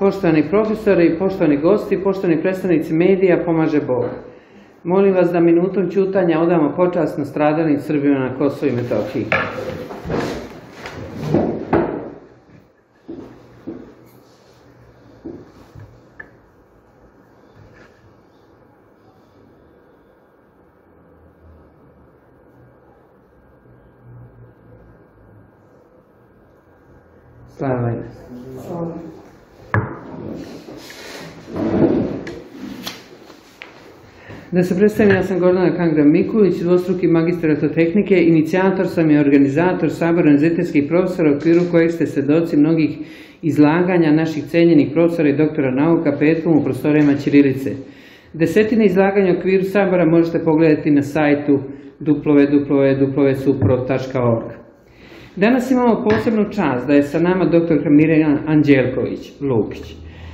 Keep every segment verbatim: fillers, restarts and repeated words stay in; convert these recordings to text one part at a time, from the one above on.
Poštovani profesori, poštovani gosti, poštovani predstavnici medija, pomaže Bog. Molim vas da minutom ćutanja odamo počast nastradalnim Srbima na Kosovu i Metohiji. Slava im. Da se predstavim, ja sam Gordana Kangra-Mikulić, dvostruki magistar elektrotehnike, inicijator sam i organizator Sabora univerzitetskih profesora u okviru kojeg ste svedoci mnogih izlaganja naših cenjenih profesora i doktora nauka petkom u prostorijama ćirilice. Desetine izlaganja u okviru Sabora možete pogledati na sajtu w w w tačka supro tačka org. Danas imamo posebnu čast da je sa nama doktorka Mirjana Anđelković-Lukić.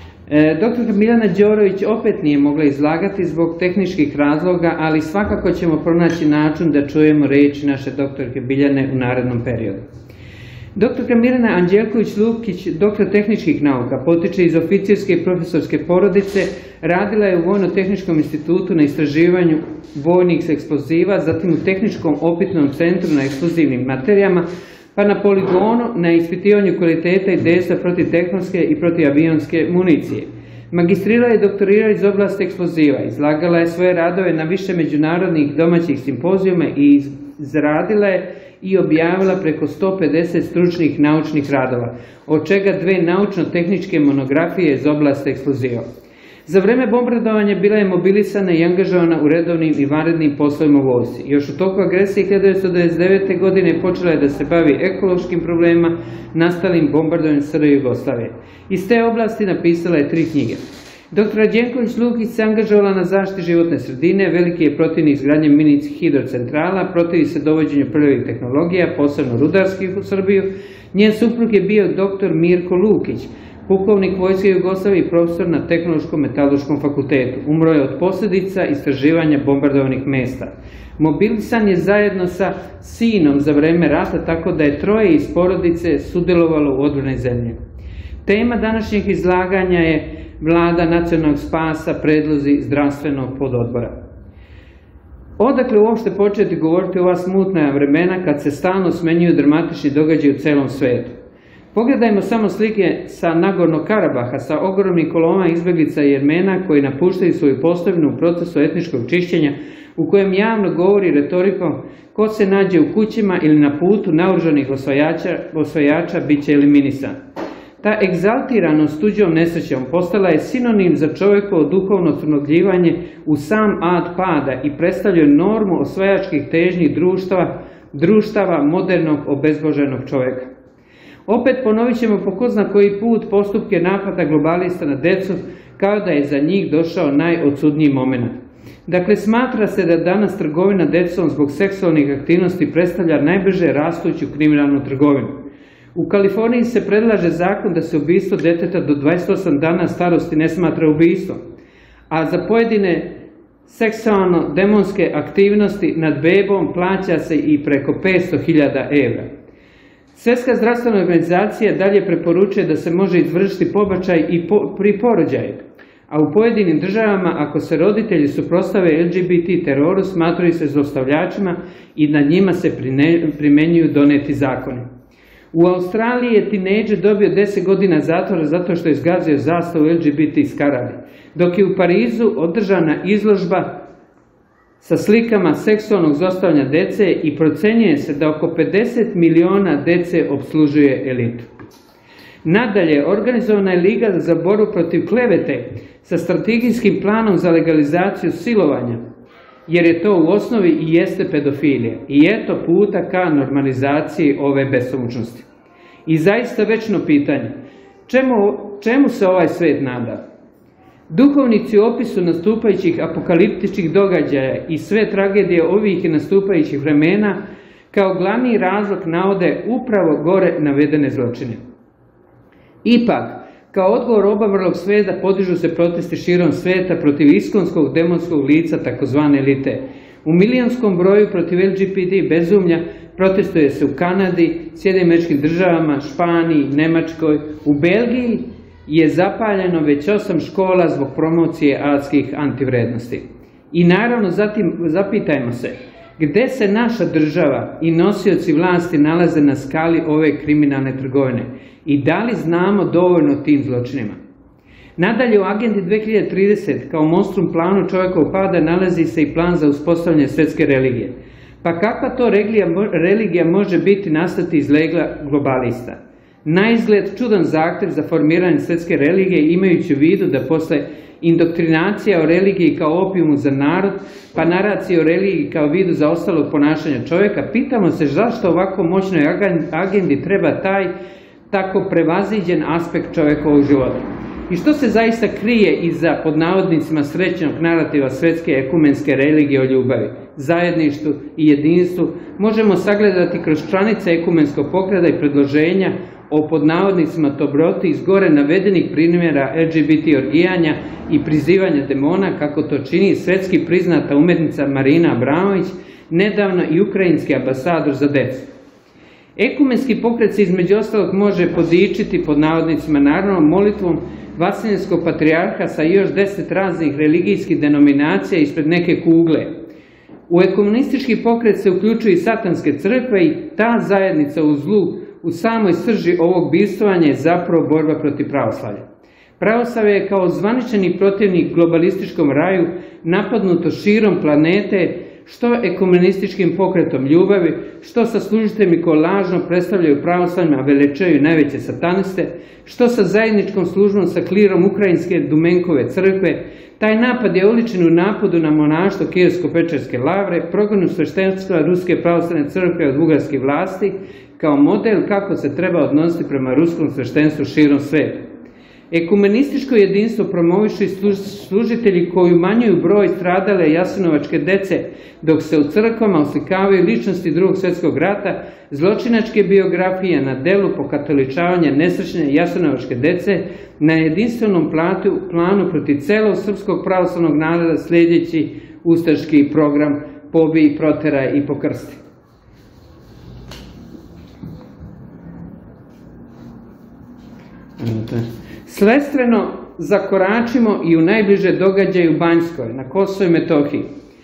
E, doktorka Miljana Đorović opet nije mogla izlagati zbog tehničkih razloga, ali svakako ćemo pronaći način da čujemo reči naše doktorke Biljane u narednom periodu. Doktorka Mirjana Anđelković-Lukić, doktor tehničkih nauka, potiče iz oficirske i profesorske porodice, radila je u Vojno-tehničkom institutu na istraživanju vojnih eksploziva, zatim u Tehničkom opitnom centru na eksplozivnim materijama, pa na poligonu na ispitivanju kvaliteta i dejstva protivtehnonske i protivavionske municije. Magistrirala je i doktorirala iz oblasti eksploziva, izlagala je svoje radove na više međunarodnih domaćih simpozijuma i izradila je i objavila preko sto pedeset stručnih naučnih radova, od čega dve naučno-tehničke monografije iz oblasti eksploziva. Za vreme bombardovanja bila je mobilisana i angažovana u redovnim i vanrednim poslovima u vojsci. Još u toku agresije hiljadu devetsto devedeset devete. godine počela je da se bavi ekološkim problemima nastalim bombardovanjem S R Jugoslavije. Iz te oblasti napisala je tri knjige. Doktor Anđelković-Lukić se angažovala na zaštiti životne sredine, veliki je protivnik izgradnje mini hidrocentrala, protivi se dovođenju prljavih tehnologija, posebno rudarskih u Srbiju. Njen suprug je bio doktor Mirko Lukić, pukovnik Vojske Jugoslavije i profesor na Tehnološkom metalurškom fakultetu. Umro je od posljedica istraživanja bombardovanih mesta. Mobilisan je zajedno sa sinom za vreme rata, tako da je troje iz porodice sudjelovalo u odbrani zemlje. Tema današnjeg izlaganja je Vlada nacionalnog spasa, predlozi zdravstvenog pododbora. Odakle uopšte početi govoriti o ova smutna vremena kad se stalno smenjuju dramatični događaji u celom svetu? Pogledajmo samo slike sa Nagornog Karabaha, sa ogromnim kolonama izbjeglica i Jermena koji napuštaju svoju postavinu u procesu etničkog čišćenja, u kojem javno govori retorikom ko se nađe u kućima ili na putu naoružanih osvajača, osvajača bit će eliminisan. Ta egzaltiranost tuđom nesrećom postala je sinonim za čovjekovo duhovno crnogljivanje u sam ad pada i predstavlja normu osvajačkih težnjih društva, društava modernog obezboženog čovjeka. Opet ponovit ćemo po ko zna koji put postupke napada globalista na decu, kao da je za njih došao najodsudniji moment. Dakle, smatra se da danas trgovina decom zbog seksualnih aktivnosti predstavlja najbrže rastuću kriminalnu trgovinu. U Kaliforniji se predlaže zakon da se ubistvo deteta do dvadeset osam dana starosti ne smatra ubistvom, a za pojedine seksualno-demonske aktivnosti nad bebom plaća se i preko petsto hiljada evra. Svjetska zdravstvena organizacija dalje preporučuje da se može izvršiti pobačaj i po, pri porođaju, a u pojedinim državama ako se roditelji suprotstave L G B T teroru smatraju se zlostavljačima i nad njima se primenjuju doneti zakoni. U Australiji je tinejdžer dobio deset godina zatvora zato što je zgazio zastavu L G B T skarabi, dok je u Parizu održana izložba sa slikama seksualnog zlostavljanja dece i procenjuje se da oko pedeset miliona dece opslužuje elitu. Nadalje, organizovana je Liga za borbu protiv klevete sa strategijskim planom za legalizaciju silovanja, jer je to u osnovi i jeste pedofilija. I eto puta ka normalizaciji ove besomučnosti. I zaista večno pitanje, čemu, čemu se ovaj svet nada? Duhovnici u opisu nastupajućih apokaliptičkih događaja i sve tragedije ovih i nastupajućih vremena kao glavni razlog navode upravo gore navedene zločine. Ipak, kao odgovor obavrlog sveta podižu se protesti širom sveta protiv iskonskog demonskog lica takozvane elite. U milionskom broju protiv L G B T bezumlja protestuje se u Kanadi, Sjedinjenim Američkim Državama, Španiji, Nemačkoj, u Belgiji je zapaljeno već osam škola zbog promocije atskih antivrednosti. I naravno zatim zapitajmo se, gde se naša država i nosioci vlasti nalaze na skali ove kriminalne trgovine i da li znamo dovoljno o tim zločinima? Nadalje, u agendi dve hiljade tridesete kao monstrum planu čovjekovog pada nalazi se i plan za uspostavljanje svetske religije. Pa kakva to religija može biti nastati iz legla globalista? Naizgled čudan zahtev za formiranje svetske religije, imajući u vidu da posle indoktrinacija o religiji kao opijumu za narod, pa naracija o religiji kao vidu za ostalog ponašanja čovjeka, pitamo se zašto ovako moćnoj agendi treba taj tako prevaziđen aspekt čovjekovog života. I što se zaista krije iza, pod navodnicima, srećnog narativa svetske ekumenske religije o ljubavi, zajedništvu i jedinstvu, možemo sagledati kroz članice ekumenskog pokreta i predloženja o, pod navodnicima, dobroti iz gore navedenih primjera L G B T orgijanja i prizivanja demona, kako to čini svetski priznata umetnica Marina Abramović, nedavno i ukrajinski ambasador za decu. Ekumenski pokret se između ostalog može podičiti, pod navodnicima, naravno molitvom Vaseljenskog patrijarha sa još deset raznih religijskih denominacija ispred neke kugle. U ekumenistički pokret se uključuju i satanske crkve i ta zajednica u zlu u samoj srži ovog bivstvovanja je zapravo borba protiv pravoslavlja. Pravoslavlje je kao zvanični protivnik globalističkom raju napadnuto širom planete, što ekumenističkim pokretom ljubavi, što sa služiteljima koji lažno predstavljaju pravoslavljima, a veličaju najveće sataniste, što sa zajedničkom službom sa klirom Ukrajinske Dumenkove crkve. Taj napad je uličen u napadu na monaštvo Kijevsko-Pečerske lavre, progonu sveštenstva Ruske pravoslavne crkve od bugarskih vlasti, kao model kako se treba odnositi prema ruskom sveštenstvu širom sveta. Ekumenističko jedinstvo promovišu i služitelji koji umanjuju broj stradale jasenovačke dece, dok se u crkvama oslikavaju ličnosti drugog svjetskog rata, zločinačke biografije na delu pokatoličavanja nesrećne jasenovačke dece na jedinstvenom planu protiv celog srpskog pravoslavnog naroda sljedeći ustaški program pobij, proteraj i pokrsti. Sledstveno zakoračimo i u najbliže događaje u Banjskoj, na Kosovu i Metohiji.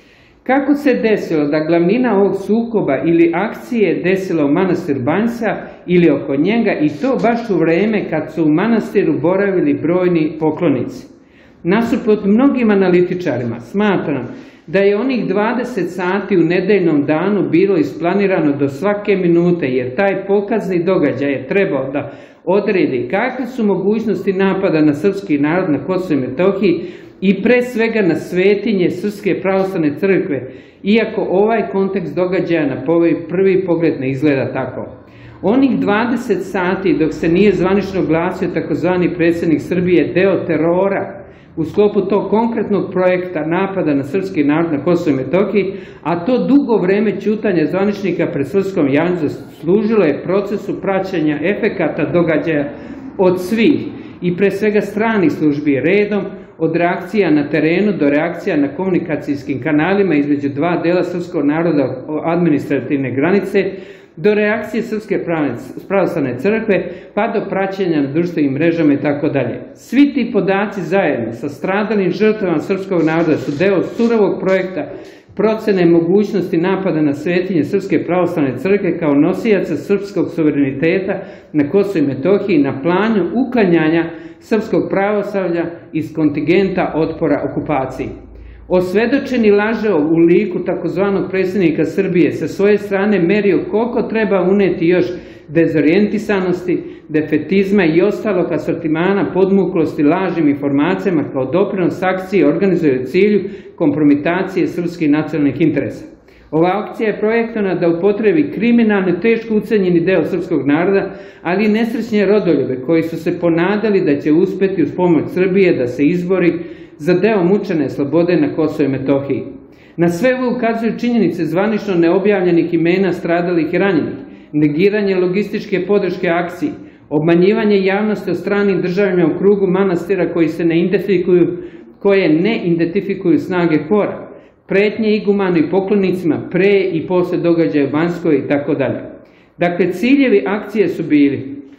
Kako se desilo da glavnina ovog sukoba ili akcije desila u manastiru Banjska ili oko njega, i to baš u vreme kad su u manastiru boravili brojni poklonici? Nasuprot mnogim analitičarima smatram da je onih dvadeset sati u nedeljnom danu bilo isplanirano do svake minute, jer taj pokazni događaj je trebao da odredi kakve su mogućnosti napada na srpski narod na Kosovu i Metohiji i pre svega na svetinje Srpske pravoslavne crkve, iako ovaj kontekst događaja na prvi pogled ne izgleda tako. Onih dvadeset sati dok se nije zvanično glasio takozvani predsjednik Srbije deo terora u sklopu tog konkretnog projekta napada na srpski narod na Kosovu i Metohiji, a to dugo vreme ćutanja zvaničnika pred srpskom javnošću služilo je procesu praćenja efekata događaja od svih i pre svega stranih službi redom, od reakcija na terenu do reakcija na komunikacijskim kanalima između dva dela srpskog naroda administrativne granice, do reakcije Srpske pravoslavne crkve, pa do praćenja na društvenim mrežama i tako dalje. Svi ti podaci zajedno sa stradalim žrtvama srpskog naroda su deo surovog projekta procene mogućnosti napada na svetinje Srpske pravoslavne crkve kao nosijaca srpskog suvereniteta na Kosovu i Metohiji na planu uklanjanja srpskog pravoslavlja iz kontingenta otpora okupaciji. Osvedočeni lažov u liku takozvanog predsjednika Srbije sa svoje strane merio koliko treba uneti još dezorijentisanosti, defetizma i ostalog asortimana podmuklosti lažnim informacijama kao doprinos akcije organizuje u cilju kompromitacije srpskih nacionalnih interesa. Ova akcija je projektovana da upotrebi kriminalno teško ucenjeni deo srpskog naroda, ali i nesrećne rodoljube koji su se ponadali da će uspeti uz pomoć Srbije da se izbori za deo mučene slobode na Kosovu i Metohiji. Na sve ovo ukazuju činjenice zvanično neobjavljenih imena stradalih i ranjenih, negiranje logističke podrške akciji, obmanjivanje javnosti o stranim državama u krugu manastira koji se ne identifikuju, koje ne identifikuju snage hora, pretnje igumanu i poklonicima pre i posle događaja u Banjskoj i tako dalje. Dakle, ciljevi akcije su bili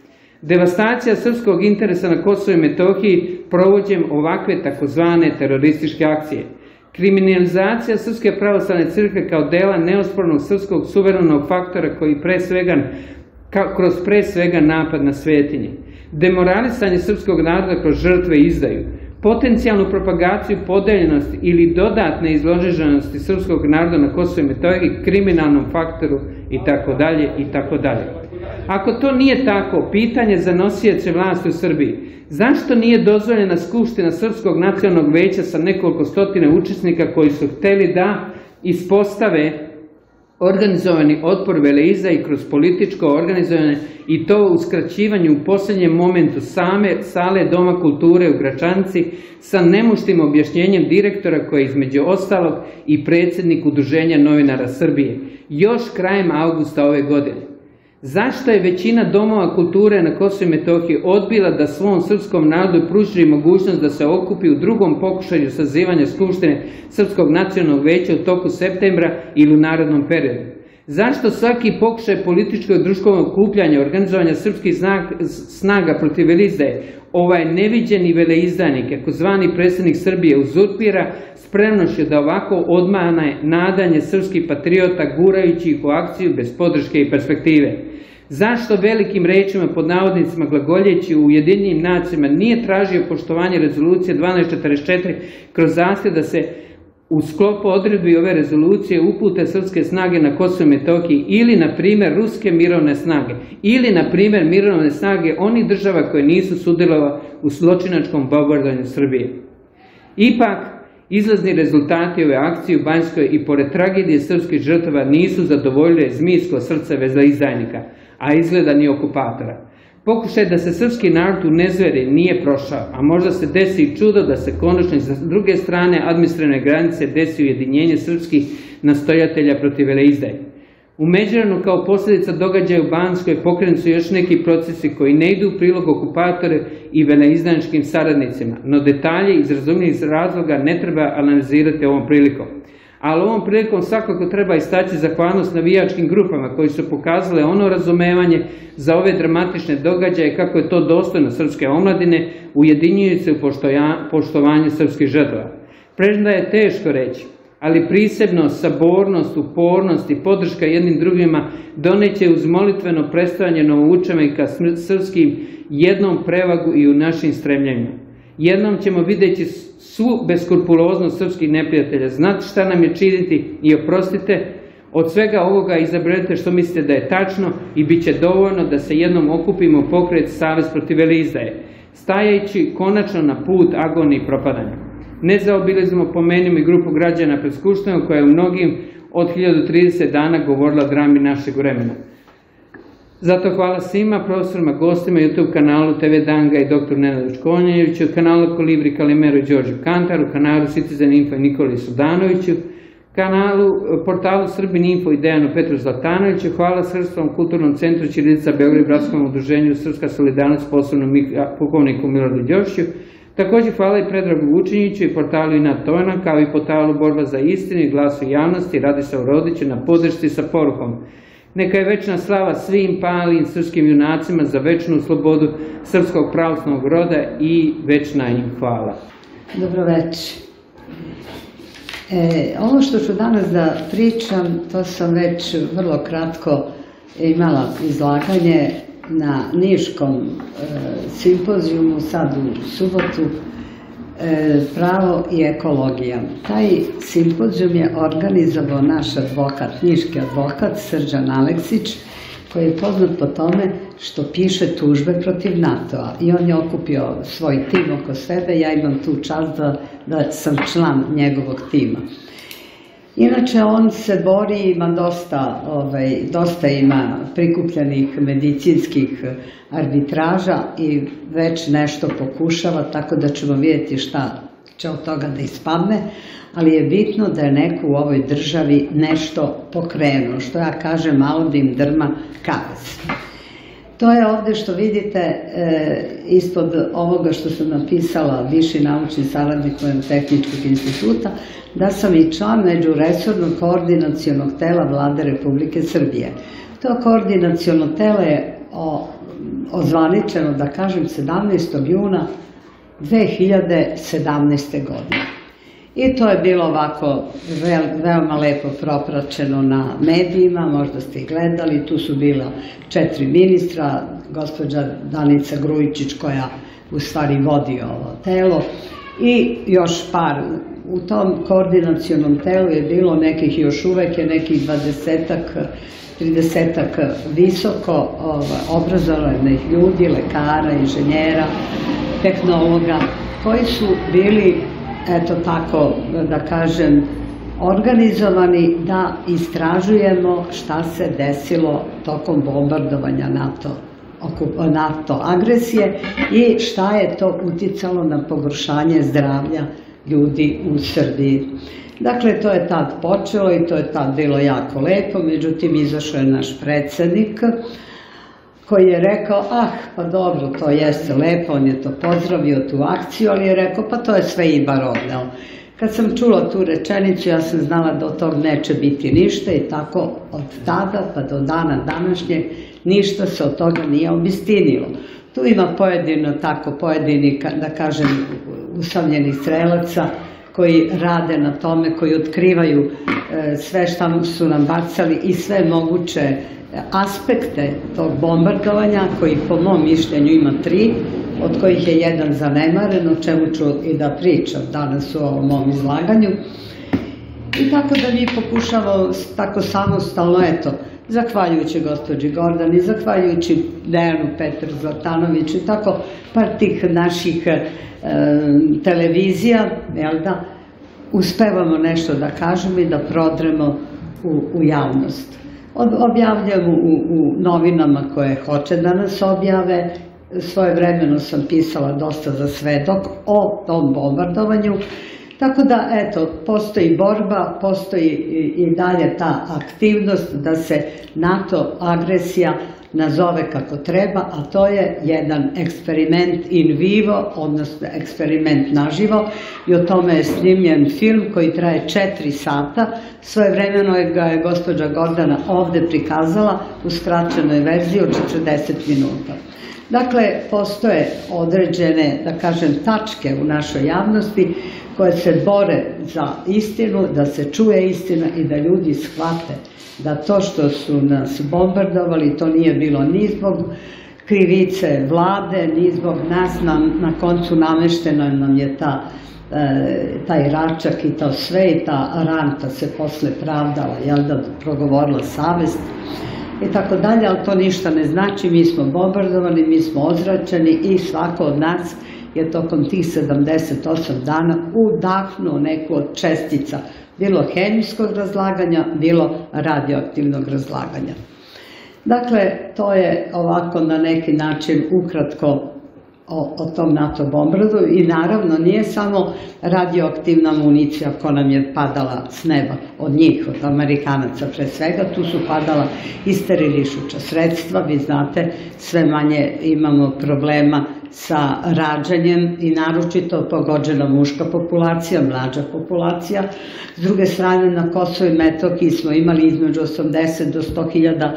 Devastacija srpskog interesa na Kosovu i Metohiji provođenjem ovakve takozvane terorističke akcije. Kriminalizacija Srpske pravoslavne crkve kao dela neospornog srpskog suverenog faktora koji pre svega, kroz pre svega napad na svetinje. Demoralisanje srpskog naroda kroz žrtve i izdaju. Potencijalnu propagaciju podeljenosti ili dodatne izloženosti srpskog naroda na Kosovu i Metohiji kriminalnom faktoru itd. itd. Ako to nije tako, pitanje za nosioce vlasti u Srbiji, zašto nije dozvoljena Skupština Srpskog nacionalnog veća sa nekoliko stotina učesnika koji su hteli da ispostave organizovani otpor veleizdaji kroz političko organizovanje i to u skraćivanju u posljednjem momentu same sale Doma kulture u Gračanici sa nemuštim objašnjenjem direktora koji je između ostalog i predsjednik Udruženja novinara Srbije, još krajem avgusta ove godine. Zašto je većina domova kulture na Kosovu i Metohiji odbila da svom srpskom narodu pruži mogućnost da se okupi u drugom pokušaju sazivanja Skupštine Srpskog nacionalnog veća u toku septembra ili u narednom periodu? Zašto svaki pokušaj političkog i društvenog okupljanja, organizovanja srpskih snaga protiv veleizdaje, ovaj neviđeni veleizdajnik, ako zvani predsjednik Srbije, uzurpira spremnošću da ovako odmane nadanje srpskih patriota gurajući ih u akciju bez podrške i perspektive? Zašto velikim rečima pod navodnicima glagoljeći u Ujedinjenim nacijama nije tražio poštovanje rezolucije dvanaest četrdeset četiri kroz zahtjev da se u sklopu odredbi ove rezolucije upute srpske snage na Kosovu i Metohiji ili, na primjer, ruske mirovne snage ili, na primjer, mirovne snage onih država koje nisu sudjelovale u zločinačkom bombardovanju Srbije? Ipak, izlazni rezultati ove akcije u Banjskoj i pored tragedije srpskih žrtava nisu zadovoljile zmijsko srce veleizdajnika, a izgleda ni okupatora. Pokušaj da se srpski narod unezveri nije prošao, a možda se desi i čudo da se konačno sa druge strane administrativne granice desi ujedinjenje srpskih nastojatelja protiv veleizdaje. U međuvremenu kao posljedica događaja u Banjskoj pokrenuti su još neki procesi koji ne idu u prilog okupatore i veleizdajničkim saradnicima, no detalje iz razumljivih razloga ne treba analizirati ovom prilikom. Ali ovom prilikom svakako treba istaći zahvalnost navijačkim grupama koji su pokazale ono razumevanje za ove dramatične događaje kako je to dostojno srpske omladine, ujedinjujući se u poštovanju srpskih žrtava. Premda je teško reći, ali prisebnost, sabornost, upornost i podrška jednim drugima doneće uz molitveno predstavljanje novoučenika srpskim jednom prevagu i u našim stremljenjima. Jednom ćemo vidjeti svu beskrupuloznost srpskih neprijatelja, znati šta nam je činiti i oprostite, od svega ovoga izaberete što mislite da je tačno i bit će dovoljno da se jednom okupimo u pokret Savez protiv veleizdaje, stajajući konačno na put agonije i propadanja. Nezaobilazno pomenimo i grupu građana pred Skupštinom koja je u mnogim od hiljadu trideset dana govorila o drami našeg vremena. Zato hvala svima profesorima, gostima, YouTube kanalu T V Danga i doktoru Nenadu Čkonjeviću, kanalu Kolibri Kalimeru i Đorđu Kantaru, kanalu Citizen Info i Nikoli Sudanoviću, kanalu, portalu Srbin Info i Dejanu Petru Zlatanoviću, hvala Srpskom kulturnom centru Ćirilica Beograd i Bratskom udruženju Srpska solidarnost posebnom pukovniku Miloradu Đošiću, također hvala i Predragu Vučiniću i portalu Inat Tojna, kao i portalu Borba za istinu i glasu javnosti Radislavu Rodiću na podršci sa porukom: neka je večna slava svim palim srpskim junacima za večnu slobodu srpskog pravoslavnog roda i večna im hvala. Dobro večer. E, ovo što ću danas da pričam, to sam već vrlo kratko imala izlaganje na Niškom e, simpozijumu sad u subotu, e, pravo i ekologija. Taj simpozijum je organizovao naš advokat, niški advokat Srđan Aleksić, koji je poznat po tome što piše tužbe protiv NATO-a i on je okupio svoj tim oko sebe. Ja imam tu čast da, da sam član njegovog tima. Inače, on se bori, ima dosta, ovaj, dosta ima prikupljenih medicinskih arbitraža i već nešto pokušava, tako da ćemo vidjeti šta će od toga da ispadne, ali je bitno da je neko u ovoj državi nešto pokrenuo, što ja kažem, malo da im drma kavez. To je ovde što vidite e, ispod ovoga što sam napisala viši naučni saradnik Tehničkog instituta, da sam i član međuresornog koordinacionog tela Vlade Republike Srbije. To koordinaciono telo je o, ozvaničeno, da kažem, sedamnaestog juna dve hiljade sedamnaeste. godine. I to je bilo ovako veoma lepo propraćeno na medijima, možda ste i gledali, tu su bila četiri ministra, gospođa Danica Grujičić koja u stvari vodi ovo telo i još par. U tom koordinacionom telu je bilo nekih, još uvek je nekih dvadesetak, tridesetak visoko obrazovanih ljudi, lekara, inženjera, tehnologa, koji su bili, eto tako da kažem, organizovani da istražujemo šta se desilo tokom bombardovanja NATO, NATO agresije i šta je to uticalo na pogoršanje zdravlja ljudi u Srbiji. Dakle, to je tad počelo i to je tad bilo jako lepo, međutim, izašao je naš predsednik koji je rekao, ah, pa dobro, to jeste lepo, on je to pozdravio, tu akciju, ali je rekao, pa to je sve Ibar odneo. Kad sam čula tu rečenicu, ja sam znala da od tog neće biti ništa i tako od tada pa do dana današnjeg ništa se od toga nije obistinilo. Tu ima pojedino tako, pojedini, da kažem, usamljenih strelaca koji rade na tome, koji otkrivaju sve šta su nam bacali i sve moguće aspekte tog bombardovanja, koji po mom mišljenju ima tri, od kojih je jedan zanemaren, o čemu ću i da pričam danas u ovom mom izlaganju. I tako da mi pokušavamo tako samostalno, eto, zahvaljujući gospođi Gordani, zahvaljujući Dejanu Petru Zlatanoviću i tako par tih naših televizija, jel da, uspevamo nešto da kažemo i da prodremo u javnost. Objavljamo u novinama koje hoće da nas objave. Svojevremeno sam pisala dosta za Svedok o tom bombardovanju. Tako da, eto, postoji borba, postoji i dalje ta aktivnost da se NATO agresija nazove kako treba, a to je jedan eksperiment in vivo, odnosno eksperiment naživo, i o tome je snimljen film koji traje četiri sata. Svojevremeno ga je gospođa Gordana ovde prikazala u skraćenoj verziji od četrdeset minuta. Dakle, postoje određene, da kažem, tačke u našoj javnosti koje se bore za istinu, da se čuje istina i da ljudi shvate da to što su nas bombardovali, to nije bilo ni zbog krivice vlade, ni zbog nas, na koncu nameštena nam je taj račak i to sve i ta ranta se posle pravdala, jel da, progovorila savest i tako dalje, ali to ništa ne znači, mi smo bombardovani, mi smo ozračeni i svako od nas je tokom tih sedamdeset osam dana udahnuo neku od čestica, bilo hemijskog razlaganja, bilo radioaktivnog razlaganja. Dakle, to je ovako na neki način ukratko o tom NATO bombardovanju i naravno nije samo radioaktivna municija koja nam je padala s neba od njih, od Amerikanaca pre svega, tu su padala i sterilišuća sredstva, vi znate, sve manje imamo problema sa rađanjem i naročito pogođena muška populacija, mlađa populacija. S druge strane, na Kosovu i Metohiji smo imali između osamdeset do sto hiljada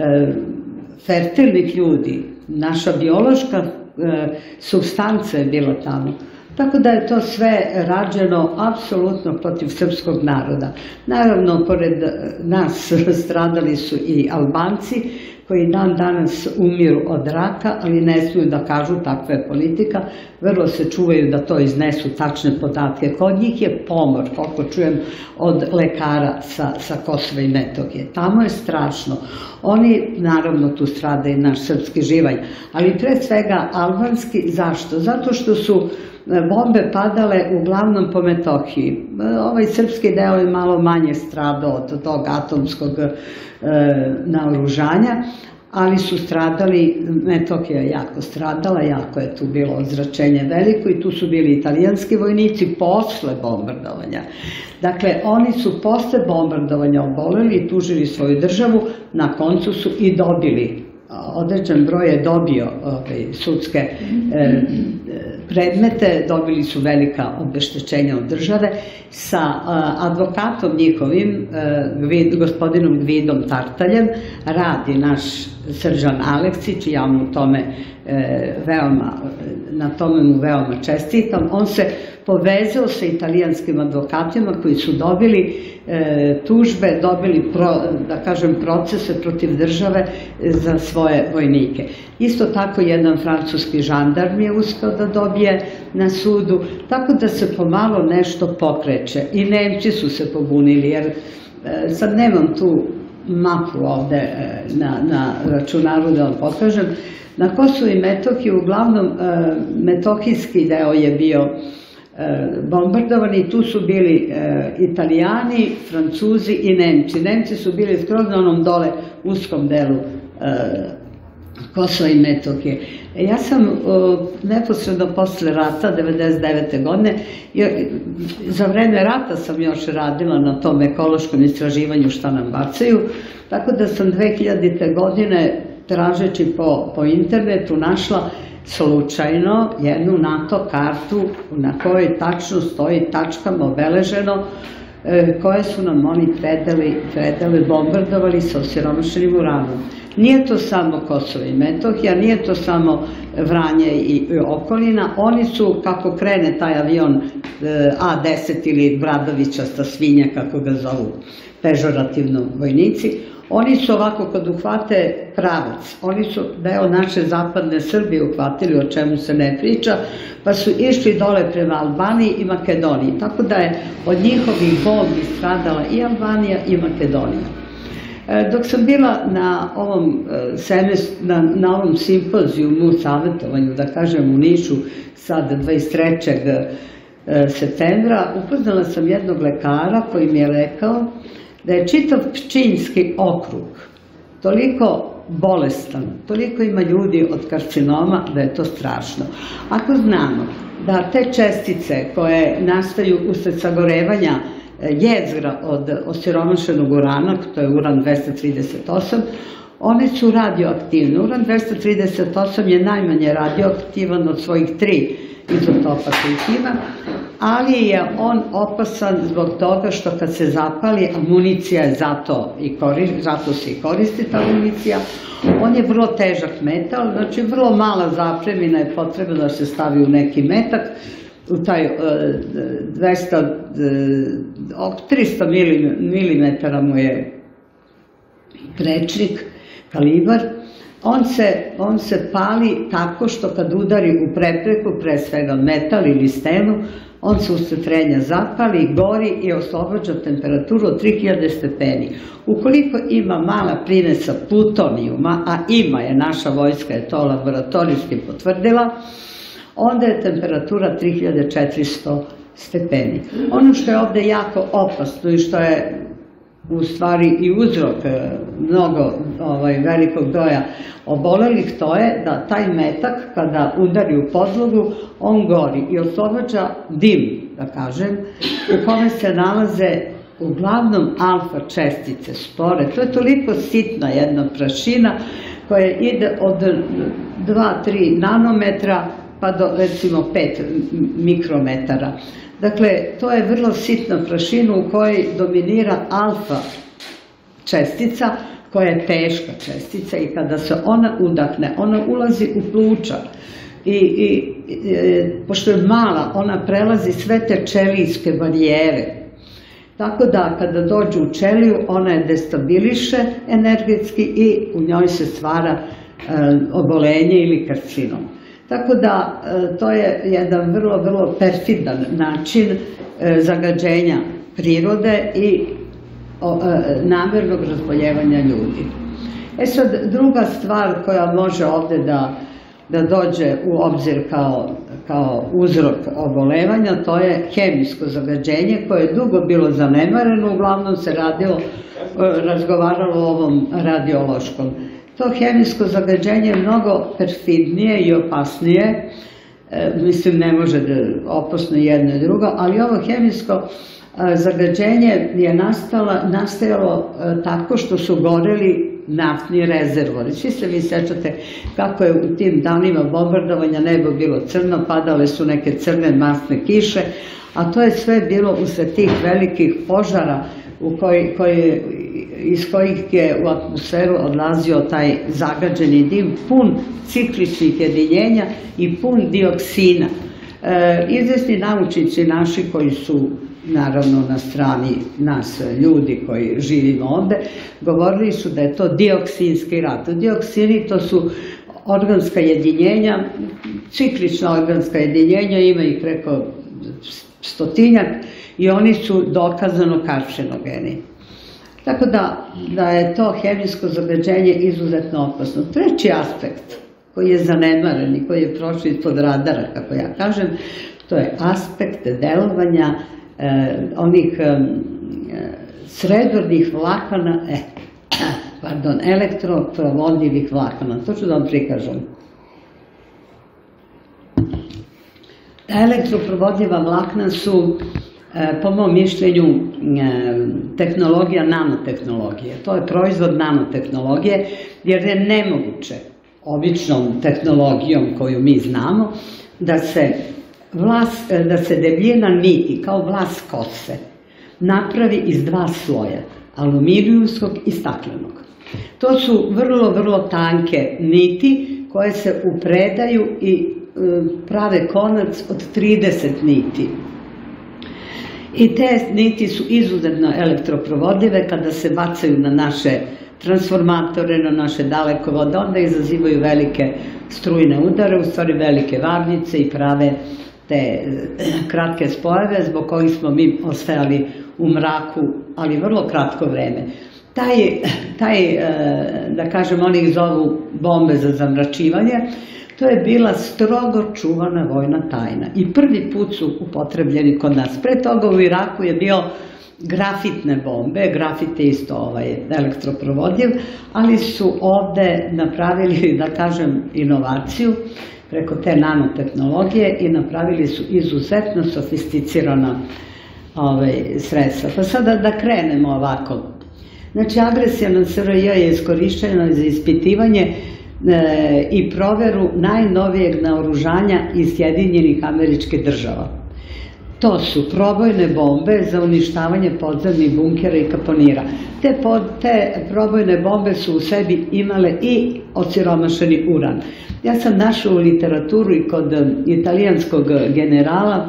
fertilnih ljudi. Naša biološka supstanca je bila tamo. Tako da je to sve rađeno apsolutno protiv srpskog naroda. Naravno, pored nas stradali su i Albanci, koji dan danas umiru od raka, ali ne smiju da kažu, takva je politika, vrlo se čuvaju da to iznesu tačne podatke. Kod njih je pomor, koliko čujem od lekara sa Kosova i Metohije. Tamo je strašno. Oni, naravno, tu strada i naš srpski živalj, ali pre svega albanski. Zašto? Zato što su bombe padale uglavnom po Metohiji. Ovaj srpski deo je malo manje stradao od tog atomskog naoružanja, ali su stradali, Metohija je jako stradala, jako je tu bilo ozračenje veliko i tu su bili italijanski vojnici posle bombardovanja. Dakle, oni su posle bombardovanja oboleli i tužili svoju državu, na koncu su i dobili, određen broj je dobio sudske predmete, dobili su velika obeštećenja od države. Sa advokatom njihovim, gospodinom Gvidom Tartaljem, radi naš Srđan Aleksić i ja mu tome veoma, na tome mu veoma čestitam. On se povezao sa italijanskim advokatima koji su dobili tužbe, dobili, da kažem, procese protiv države za svoje vojnike. Isto tako jedan francuski žandarm je uspeo da dobije na sudu, tako da se pomalo nešto pokreće. I Nemci su se pobunili, jer sad nemam tu mapu ovde na računaru da vam pokažem. Na Kosovu i Metohiji uglavnom metohijski deo je bio bombardovan i tu su bili Italijani, Francuzi i Nemci. Nemci su bili skroz na onom dole uskom delu Kosova i Metohije. Ja sam neposredno posle rata, devedeset devete godine, za vreme rata sam još radila na tom ekološkom istraživanju šta nam bacaju, tako da sam dve hiljadite godine tražeći po internetu našla slučajno jednu NATO kartu na kojoj tačno stoji tačkama obeleženo koje su nam oni predali, bombardovali sa osiromašenim uranom. Nije to samo Kosovo i Metohija, nije to samo Vranje i okolina. Oni su, kako krene taj avion A deset ili Bradovićasta svinja, kako ga zovu pežorativno vojnici, oni su ovako, kad uhvate pravac, oni su deo naše zapadne Srbije uhvatili, o čemu se ne priča, pa su išli dole prema Albaniji i Makedoniji. Tako da je od njihovih bombi stradala i Albanija i Makedonija. Dok sam bila na ovom simpozijumu, savjetovanju, da kažem, u Nišu, sad dvadeset trećeg septembra, upoznala sam jednog lekara koji mi je rekao da je čitav Pčinjski okrug toliko bolestan, toliko ima ljudi od karcinoma da je to strašno. Ako znamo da te čestice koje nastaju usled sagorevanja jezgra od osiromašenog urana, to je uran dvesta trideset osam, one su radioaktivne. Uran dvesta trideset osam je najmanje radioaktivan od svojih tri izotopa koji ima, ali je on opasan zbog toga što kad se zapali, amunicija je zato se i koristi ta amunicija, on je vrlo težak metal, znači vrlo mala zapremina je potrebna da se stavi u neki metak, u taj tristo milimetara mu je prečnik, kalibar. On se pali tako što kad udari u prepreku, pre svega metal ili stenu, on se usled trenja zapali, gori i oslobađa temperaturu od tri hiljade stepeni. Ukoliko ima mala primesa plutonijuma, a ima je, naša vojska je to laboratorijski potvrdila, onda je temperatura tri hiljade četiristo stepeni. Ono što je ovde jako opasno i što je u stvari i uzrok mnogo velikog broja obolelih, to je da taj metak kada udari u podlogu, on gori i oslobađa dim, da kažem, u kome se nalaze uglavnom alfa čestice, spore. To je toliko sitna jedna prašina koja ide od dva do tri nanometra pa do recimo pet mikrometara. Dakle, to je vrlo sitna prašina u kojoj dominira alfa čestica, koja je teška čestica i kada se ona udahne, ona ulazi u pluća i pošto je mala, ona prelazi sve te ćelijske barijere. Tako da kada dođe u ćeliju, ona je destabiliše energetski i u njoj se stvara obolenje ili karcinom. Tako da to je jedan vrlo, vrlo perfidan način zagađenja prirode i namernog razboljevanja ljudi. E sad, druga stvar koja može ovde da dođe u obzir kao uzrok obolevanja, to je hemijsko zagađenje koje je dugo bilo zanemareno, uglavnom se radilo, razgovaralo o ovom radiološkom. To hemijsko zagađenje je mnogo perfidnije i opasnije, mislim ne može da opasno jedno i drugo, ali ovo hemijsko zagađenje je nastajalo tako što su goreli naftni rezervori. Svi se vi sećate kako je u tim danima bombardovanja nebo bilo crno, padale su neke crne masne kiše, a to je sve bilo usred tih velikih požara u koji, koji, iz kojih je u atmosferu odlazio taj zagađeni dim, pun cikličnih jedinjenja i pun dioksina. E, izvesni naučnici naši koji su naravno na strani nas ljudi koji živimo ovde, govorili su da je to dioksinski rat. Dioksini to su organska jedinjenja, ciklična organska jedinjenja, ima ih preko stotinjak i oni su dokazano karcinogeni. Tako da, da je to hemijsko zagađenje izuzetno opasno. Treći aspekt koji je zanemaren i koji je prošao ispod radara, kako ja kažem, to je aspekt delovanja eh, onih eh, srebrnih vlakana, eh, pardon, elektroprovodljivih vlakana. To ću da vam prikažem. Elektroprovodljiva vlakna su, po mom mišljenju, tehnologija nanotehnologije. To je proizvod nanotehnologije, jer je nemoguće običnom tehnologijom koju mi znamo da se, vlas, da se debljina niti, kao vlas kose, napravi iz dva sloja, aluminijumskog i staklenog. To su vrlo, vrlo tanke niti koje se upredaju i prave konac od trideset niti. I te niti su izuzetno elektroprovodljive kada se bacaju na naše transformatore, na naše dalekovode, onda izazivaju velike strujne udare, u stvari velike varnice i prave te kratke spojeve zbog kojih smo mi ostajali u mraku, ali vrlo kratko vreme. Taj, taj, da kažem, oni ih zovu bombe za zamračivanje, to je bila strogo čuvana vojna tajna i prvi put su upotrebljeni kod nas. Pre toga u Iraku je bio grafitne bombe, grafit je isto ovaj, elektroprovodljiv, ali su ovde napravili, da kažem, inovaciju preko te nanotehnologije i napravili su izuzetno sofisticirana ovaj, sredstva. Pa sada da krenemo ovako. Znači, agresija na S R J je iskorišćena za ispitivanje i proveru najnovijeg naoružanja iz Sjedinjenih Američkih Država. To su probojne bombe za uništavanje podzemnih bunkera i kaponira. Te, pod, te probojne bombe su u sebi imale i osiromašeni uran. Ja sam našla u literaturu i kod italijanskog generala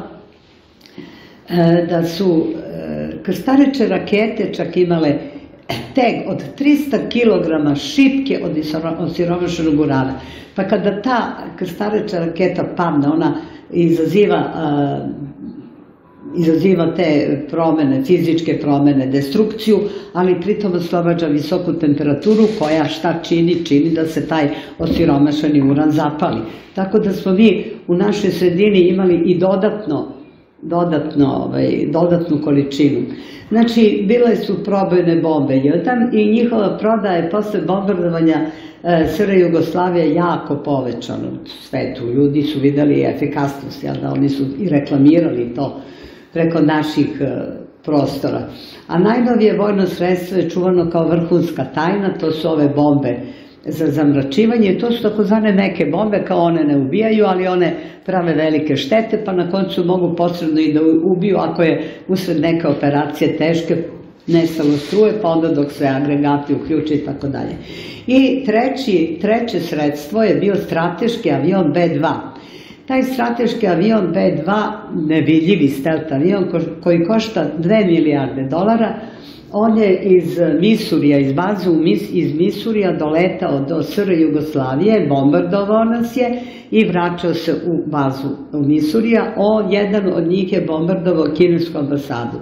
da su krstareće rakete čak imale teg od trista kilograma šipke od osiromašenog urana. Pa kada ta krstareća raketa padne, ona izaziva, uh, izaziva te promene, fizičke promene, destrukciju, ali pritom oslobađa visoku temperaturu koja šta čini? Čini da se taj osiromašeni uran zapali. Tako da smo mi u našoj sredini imali i dodatno Dodatno, ovaj, dodatnu količinu. Znači, bile su probojne bombe jedan i njihova prodaja je posle bombardovanja e, S R Jugoslavije jako povećana u svetu. Ljudi su videli efikasnost, jel da oni su i reklamirali to preko naših e, prostora. A najnovije vojno sredstvo je čuvano kao vrhunska tajna, to su ove bombe za zamračivanje. To su takozvane neke bombe, kao one ne ubijaju, ali one prave velike štete, pa na koncu mogu posredno i da ubiju ako je usred neke operacije teške, nestalo struje, pa onda dok se agregati uključe i tako dalje. I treći, treće sredstvo je bio strateški avion B dva. Taj strateški avion B dva, nevidljivi stelt avion koji košta dve milijarde dolara, on je iz Misurija, iz baze iz Misurija doletao do S R Jugoslavije, bombardovao nas je i vraćao se u bazu u Misurija. On, jedan od njih je bombardovao kinesku ambasadu.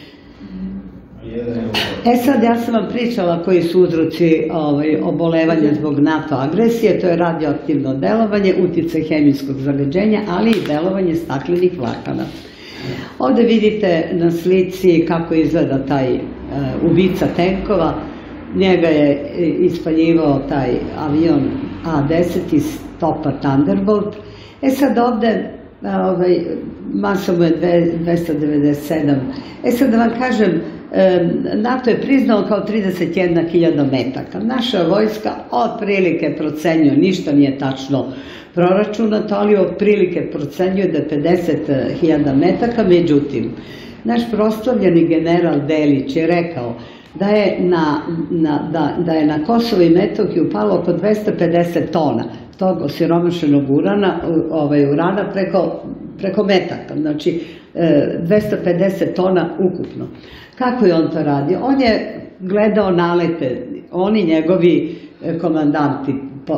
E sad, ja sam vam pričala koji su uzroci ovaj, obolevanja zbog NATO agresije, to je radioaktivno delovanje, uticaj hemijskog zagađenja, ali i delovanje staklenih vlakana. Ovde vidite na slici kako izgleda taj uh, ubica tenkova. Njega je ispaljivao taj avion A deset iz topa Thunderbolt. E sad ovde, ovaj, masa mu je dvesta devedeset sedam. E sad da vam kažem, NATO je priznao kao trideset jedna hiljada metaka. Naša vojska otprilike procenjuje, ništa nije tačno proračunato, ali otprilike procenjuje da je pedeset hiljada metaka. Međutim, naš proslavljeni general Delić je rekao da je na, na, da, da je na Kosovo i Metohiju palo oko dvesta pedeset tona tog osiromašenog urana, ovaj, urana preko, preko metaka, znači dvesta pedeset tona ukupno. Kako je on to radio? On je gledao nalete, oni njegovi komandanti,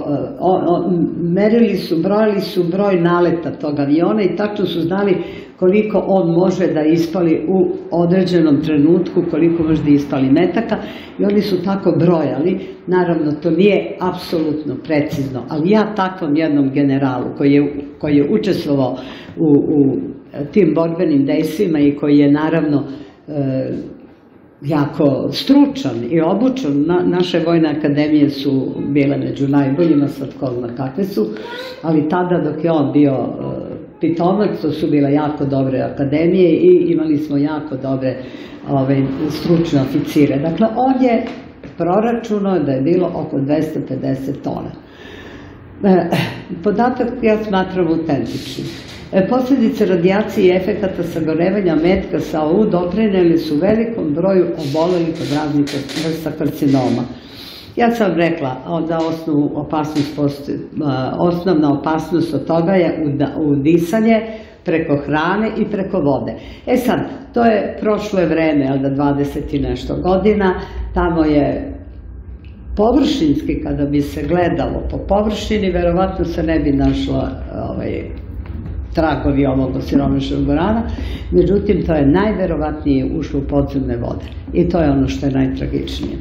merili su, brojali su broj naleta tog aviona i tačno su znali koliko on može da ispali u određenom trenutku, koliko može da ispali metaka i oni su tako brojali. Naravno, to nije apsolutno precizno, ali ja takvom jednom generalu koji je, koji je učestvovao u, u tim borbenim dejstvima i koji je naravno e, jako stručan i obučan, Na, naše vojne akademije su bile među najboljima, sad ko zna kakve su, ali tada dok je on bio e, pitomac, to su bile jako dobre akademije i imali smo jako dobre ove, stručne oficire. Dakle, on je proračunao da je bilo oko dvesta pedeset tona. E, podatak ja smatram autentičnim. E, posljedice radijacije i efekata sagorevanja metka sa O U doprineli su velikom broju obolelih od raznih vrsta karcinoma. Ja sam rekla da osnovu opasnost postoji, osnovna opasnost od toga je udisanje preko hrane i preko vode. E sad, to je prošlo je vreme, ali da dvadeset i nešto godina, tamo je površinski, kada bi se gledalo po površini, verovatno se ne bi našla ovaj, tragovi ovog osiromašenog urana, međutim, to je najverovatnije ušlo u podzemne vode. I to je ono što je najtragičnije.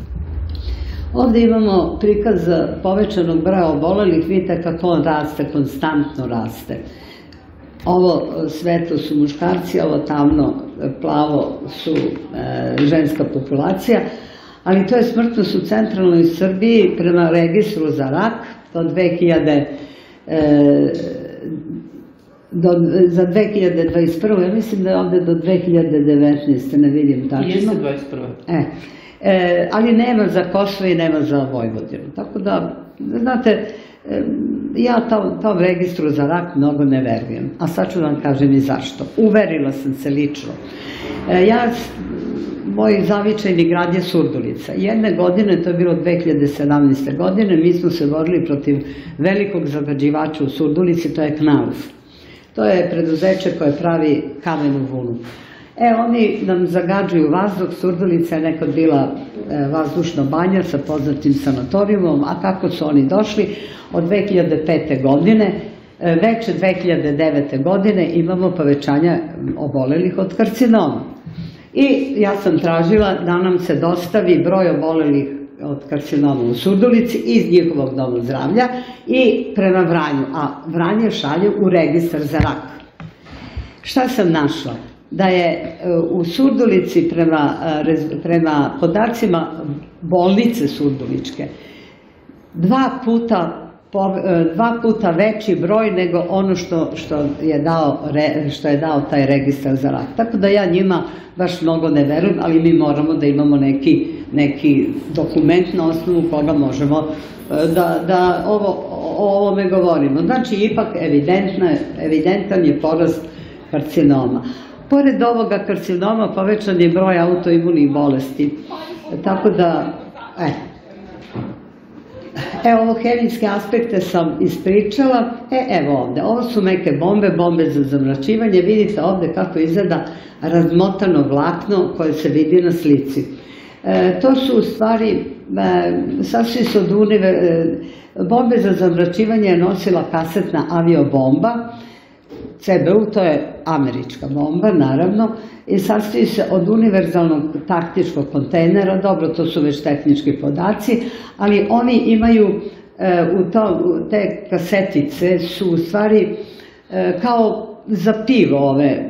Ovdje imamo prikaz povećanog broja obolelih, vidite kako on raste, konstantno raste. Ovo svetlo su muškarci, ovo tamno plavo su e, ženska populacija, ali to je smrtnost u centralnoj Srbiji prema registru za rak do dve hiljade, e, do, za dve hiljade dvadeset prve. Ja mislim da je ovdje do dve hiljade devetnaeste. ne vidim tačno. Jeste dvadeset prve. E, e, ali nema za Kosovo i nema za Vojvodinu. Tako da, znate, e, ja tom, tom registru za rak mnogo ne verujem. A sad ću vam kažem i zašto. Uverila sam se lično. E, ja, moj zavičajni grad je Surdulica. Jedne godine, to je bilo dve hiljade sedamnaeste. godine, mi smo se borili protiv velikog zagađivača u Surdulici, to je Knauf. To je preduzeće koje pravi kamenu vunu. E, oni nam zagađuju vazduh, Surdulica je nekad bila e, vazdušna banja sa poznatim sanatorijumom, a kako su oni došli? Od dve hiljade pete. godine, e, već dve hiljade devete. godine imamo povećanje obolelih od karcinoma. I ja sam tražila da nam se dostavi broj obolelih od karcinoma u Surdulici iz njihovog doma zdravlja i prema Vranju, a Vranje šalje u registar za rak. Šta sam našla? Da je u Surdulici prema, prema podacima bolnice Surduličke dva puta, dva puta veći broj nego ono što, što, je dao, što je dao taj registar za rak. Tako da ja njima baš mnogo ne verujem, ali mi moramo da imamo neki, neki dokument na osnovu koga možemo da, da ovo, o ovome govorimo. Znači, ipak evidentan je porast karcinoma. Pored ovoga karcinoma povećan je broj autoimunih bolesti. Tako da, e, evo, ovo hemijske aspekte sam ispričala. E, evo ovde, ovo su neke bombe, bombe za zamračivanje. Vidite ovde kako izgleda razmotano vlakno koje se vidi na slici. E, to su u stvari, e, sasvim su od univer... E, bombe za zamračivanje je nosila kasetna aviobomba, C B U, to je američka bomba, naravno, i sastoji se od univerzalnog taktičkog kontejnera, dobro, to su već tehnički podaci, ali oni imaju, e, u to, te kasetice su u stvari e, kao za pivo ove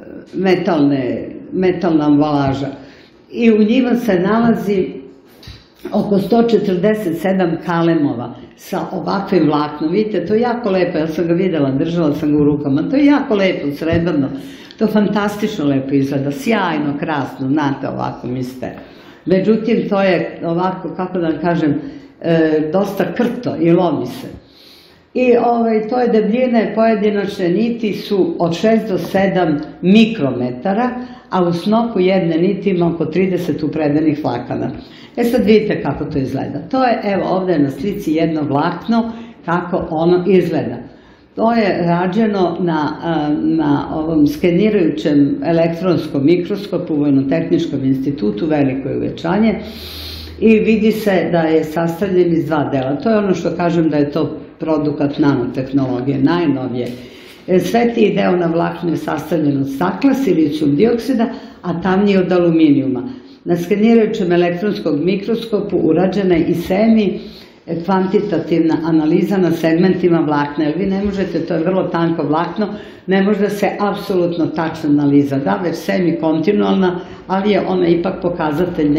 metalne, metalna ambalaža. I u njima se nalazi oko sto četrdeset sedam kalemova sa ovakvim vlaknom. Vidite, to je jako lepo, ja sam ga videla, držala sam ga u rukama, to je jako lepo, srebrno, to fantastično lepo izgleda, sjajno, krasno, znate, ovako mislite. Međutim, to je ovako, kako da vam kažem, dosta krto i lomi se. I to je debljine, pojedinačne niti su od šest do sedam mikrometara, a u snopu jedne niti ima oko trideset upredenih vlakana. E sad vidite kako to izgleda. To je, evo ovdje na slici jedno vlakno, kako ono izgleda. To je rađeno na ovom skenirajućem elektronskom mikroskopu u Vojno-tehničkom institutu, veliko je uvećanje, i vidi se da je sastavljen iz dva dela. To je ono što kažem da je to produkat nanotehnologije, najnovije. Svetiji deo na vlaknu je sastavljen od stakla, silicijum dioksida, a tamniji od aluminijuma. Na skenirajućem elektronskom mikroskopu urađena je i semi kvantitativna analiza na segmentima vlakna, jer vi ne možete, to je vrlo tanko vlakno, ne može da se apsolutno tačna analiza da, već semi-kontinualna, ali je ona ipak pokazatelj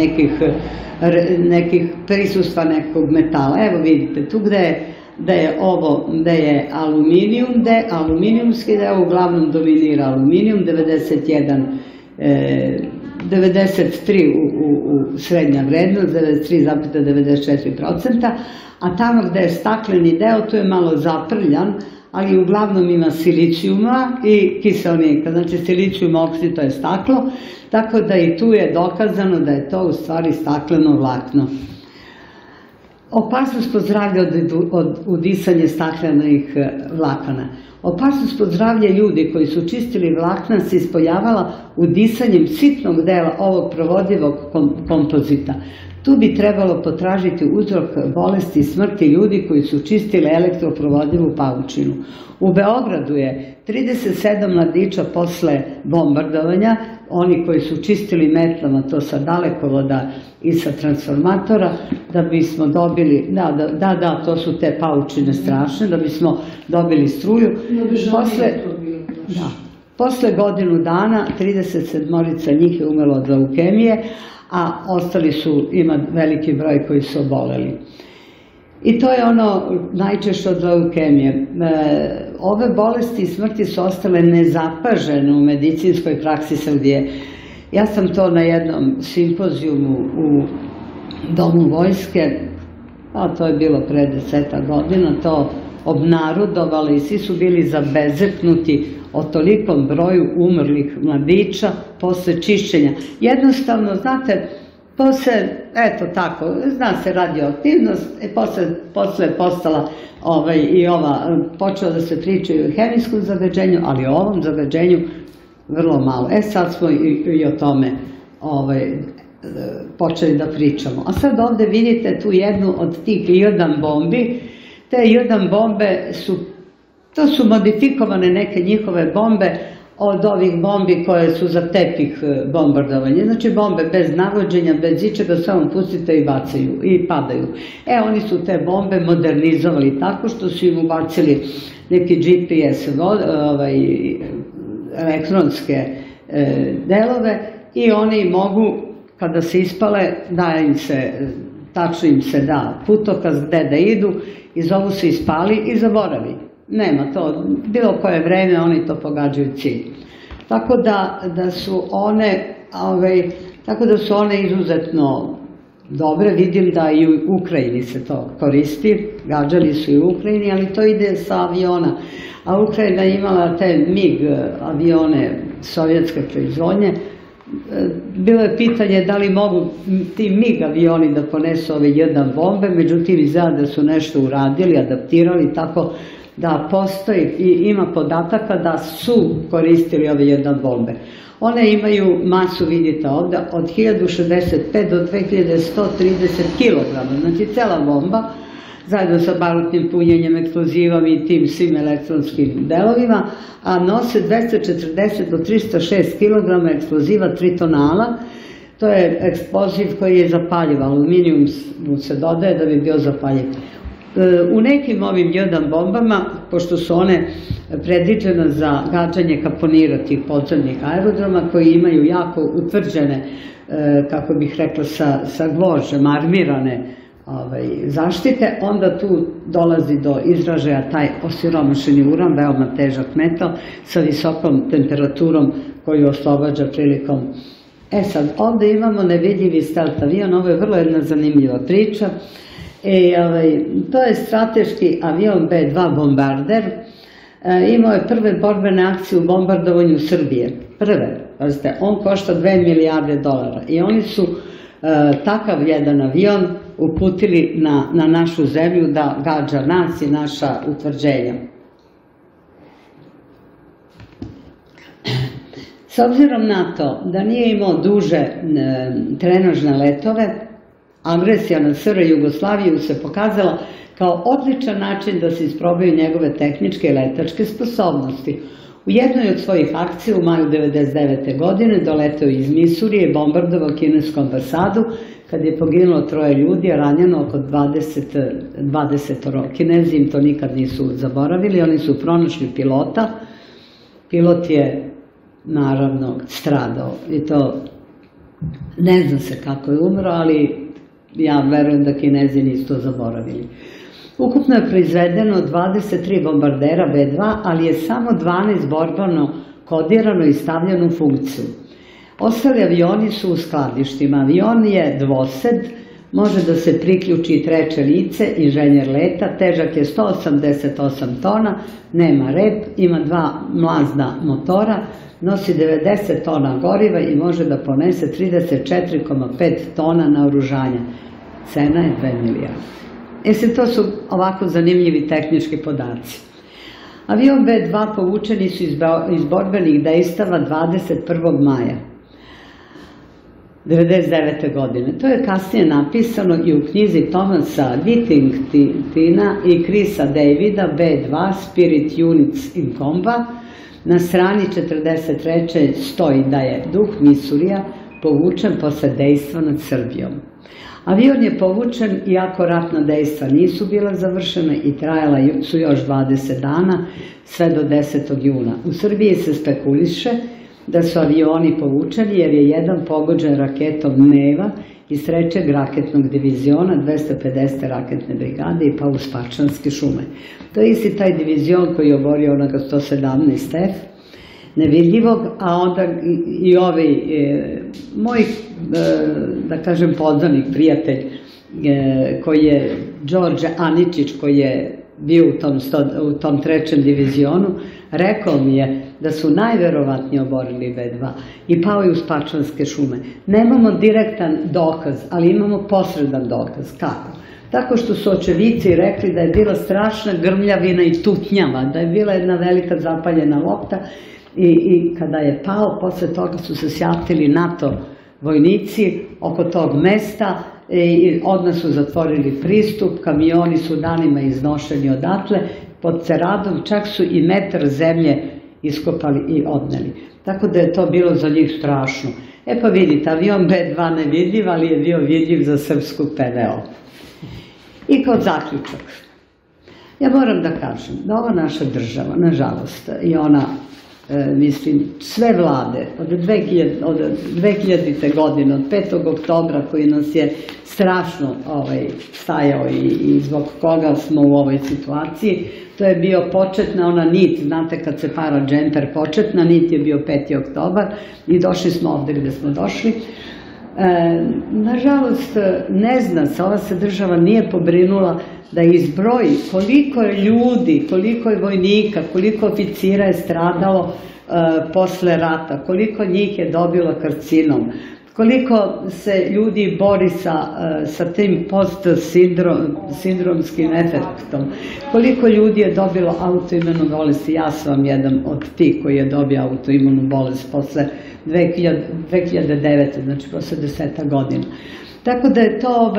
nekih prisustva nekog metala. Evo vidite, tu gde je ovo, gde je aluminijum, gde aluminijumski deo uglavnom dominira aluminijum, devedeset jedan devedeset tri u srednja vrednost, devedeset tri zarez devedeset četiri procenta, a tamo gde je stakleni deo, tu je malo zaprljan, ali uglavnom ima silicijuma i kiseonika, znači silicijum oksid, to je staklo, tako da i tu je dokazano da je to u stvari stakleno vlakno. Opasnost po zdravlje od udisanja staklenih vlakana. Opasnost po zdravlje ljudi koji su čistili vlakna se ispojavala udisanjem sitnog dela ovog provodljivog kompozita. Tu bi trebalo potražiti uzrok bolesti i smrti ljudi koji su čistili elektroprovodljivu paučinu. U Beogradu je trideset sedam mladića posle bombardovanja, oni koji su čistili metlama, to sa dalekovoda i sa transformatora, da bismo dobili, da, da, da, to su te paučine strašne, da bismo dobili struju. Posle godinu dana, trideset sedmorica njih je umrlo od leukemije, a ostali su, ima veliki broj koji su oboleli. I to je ono najčešće od leukemije. Ove bolesti i smrti su ostale nezapažene u medicinskoj praksi Srbije. Ja sam to na jednom simpozijumu u Domu vojske, a to je bilo pre deseta godina, to obnarodovali i svi su bili zabezeknuti o tolikom broju umrlih mladića posle čišćenja. Jednostavno, znate, posle, eto tako, zna se radioaktivnost, posle je postala i ova, počela da se priča i o hemijskom zagađenju, ali o ovom zagađenju vrlo malo. E sad smo i o tome počeli da pričamo. A sad ovde vidite tu jednu od tih jodan bombi. Te jodan bombe su, to su modifikovane neke njihove bombe od ovih bombi koje su za tepih bombardovanja. Znači bombe bez navođenja, bez ičega, samo pustite i bacaju i padaju. E, oni su te bombe modernizovali tako što su im ubacili neki G P S elektronske delove i oni mogu, kada se ispale, daje im se, tačno im se da putokaz gde da idu i zovu se ispali i zaboravi. Nema to, bilo koje vreme oni to pogađaju cilj. Tako da su one, tako da su one izuzetno dobre, vidim da i u Ukrajini se to koristi, gađali su i u Ukrajini, ali to ide sa aviona. A Ukrajina je imala te MiG avione sovjetske proizvodnje. Bilo je pitanje da li mogu ti MiG avioni da ponesu ove jodan bombe, međutim izgleda da su nešto uradili, adaptirali tako da postoji i ima podataka da su koristili ove jodan bombe. One imaju masu, vidite ovde, od hiljadu šezdeset pet do dve hiljade sto trideset kilograma, znači cela bomba, zajedno sa barutnim punjenjem, eksplozivom i tim svim elektronskim delovima, a nose dvesta četrdeset do trista šest kilograma eksploziva tritonala. To je eksploziv koji je zapaljiv, aluminijum mu se dodaje da bi bio zapaljiv. U nekim ovim jedan bombama, pošto su one predviđene za gađanje kaponira tih podzemnih aerodroma koji imaju jako utvrđene, kako bih rekla, sa gvožđem armirane zaštite, onda tu dolazi do izražaja taj osiromašeni uran, veoma težak metal sa visokom temperaturom koju oslobađa prilikom. E sad, ovde imamo nevidljivi stealth avion, ovo je vrlo jedna zanimljiva priča. To je strateški avion be dva bombarder, imao je prve borbene akcije u bombardovanju Srbije, prve, pazite, on košta dve milijarde dolara i oni su takav jedan avion uputili na našu zemlju da gađa nas i naša utvrđenja. S obzirom na to da nije imao duže trenažne letove, agresija na SR Jugoslaviju se pokazala kao odličan način da se isprobaju njegove tehničke i letačke sposobnosti. U jednoj od svojih akcija u maju devedeset devete. godine doleteo iz Misurije i bombardovao kinesku ambasadu kad je poginulo troje ljudi, a ranjeno oko dvadeset. Kinezi im to nikad nisu zaboravili, oni su pronašli pilota. Pilot je naravno stradao i to ne zna se kako je umro, ali ja verujem da Kinezi nisu to zaboravili. Ukupno je proizvedeno dvadeset tri bombardera be dva, ali je samo dvanaest borbeno kodirano i stavljeno u funkciju. Ostali avioni su u skladištima. Avion je dvosed, može da se priključi i treće lice, inženjer leta, težak je sto osamdeset osam tona, nema rep, ima dva mlazna motora, nosi devedeset tona goriva i može da ponese trideset četiri zarez pet tona naoružanja. Cena je dve milijarde. E se, to su ovako zanimljivi tehnički podaci. Avion be dva povučeni su iz borbenih dejstava dvadeset prvog maja devedeset devete. godine. To je kasnije napisano i u knjizi Thomasa Whittingtona i Chrisa Davida be dva Spirit Units in Combat. Na strani četrdeset treće stoji da je duh Misurija povučen posle dejstva nad Srbijom. Avion je povučen iako ratna dejstva nisu bila završena i trajala su još dvadeset dana, sve do desetog juna. U Srbiji se spekuliše da su avioni povučeni jer je jedan pogođen raketom Neva iz trećeg raketnog diviziona dvesta pedesete raketne brigade i pao u Spačvanske šume. To je isti taj divizion koji je oborio onoga sto sedamnaest F, nevidljivog, a onda i ovaj moj, da kažem, poznanik, prijatelj, koji je Đorđe Aničić, koji je bio u tom trećem divizionu, rekao mi je da su najverovatnije oborili be dva i pao je u Spačvanske šume. Nemamo direktan dokaz, ali imamo posredan dokaz. Kako? Tako što su očevici rekli da je bila strašna grmljavina i tutnjava, da je bila jedna velika zapaljena lopta i kada je pao, posle toga su se sjatili NATO vojnici oko tog mesta i odmah su zatvorili pristup, kamioni su danima iznošeni odatle, pod Ceradom čak su i metar zemlje iskopali i odneli. Tako da je to bilo za njih strašno. E pa vidite, avion be dva nevidljiv, ali je bio vidljiv za srpsku pe ve o. I kao zaključak, ja moram da kažem da ova naša država, nažalost, i ona, mislim, sve vlade od dve hiljadite. godine, od petog oktobra koji nas je strašno stajao i zbog koga smo u ovoj situaciji, to je bio početna ona nit, znate kad se para džemper, početna nit je bio peti oktobar i došli smo ovde gde smo došli. Nažalost, ne zna se, ova se država nije pobrinula da izbroji koliko je ljudi, koliko je vojnika, koliko oficira je stradalo posle rata, koliko njih je dobilo karcinom, koliko se ljudi bori sa tim post-sindromskim efektom, koliko ljudi je dobilo autoimunu bolest. Ja sam vam jedan od tih koji je dobio autoimunu bolest posle dve hiljade devete. znači posle deseta godina. Tako da je to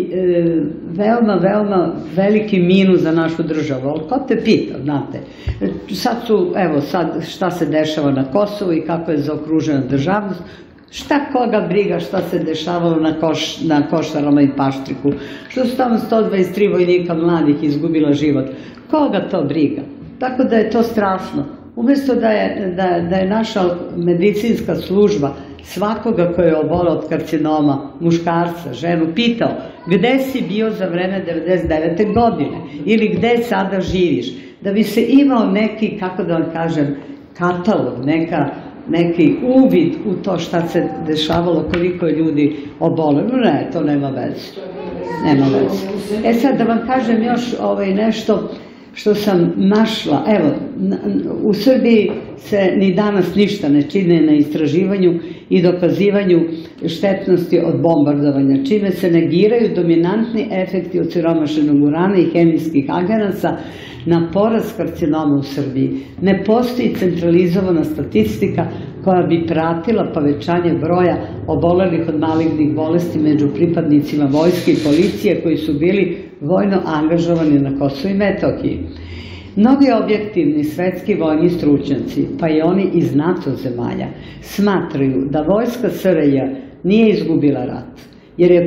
veoma, veoma veliki minus za našu državu. Ali ko te pita, znate, sad su, evo sad šta se dešava na Kosovu i kako je zaokružena državnost, Šta koga briga šta se dešavalo na Košarama i Paštriku, što su tamo sto dvadeset tri vojnika mladih izgubila život, koga to briga? Tako da je to strašno. Umjesto da je naša medicinska služba svakoga koji je obolao od karcinoma, muškarca, ženu, pitao gde si bio za vreme devedeset devete godine ili gde sada živiš, da bi se imao neki, kako da vam kažem, katalog, neki uvid u to šta se dešavalo, koliko je ljudi obolelo. Ne, to nema veze. Nema veze. E sad da vam kažem još nešto što sam našla. Evo, u Srbiji se ni danas ništa ne čini na istraživanju i dokazivanju štetnosti od bombardovanja, čime se negiraju dominantni efekti od siromašenog urana i hemijskih agenasa na porast karcinoma u Srbiji. Ne postoji centralizovana statistika koja bi pratila povećanje broja obolelih od malignih bolesti među pripadnicima vojske i policije koji su bili vojno angažovani na Kosovu i Metohiji. Mnogi objektivni svetski vojni stručnjaci, pa i oni iz NATO zemalja, smatraju da vojska S R J nije izgubila rat, jer je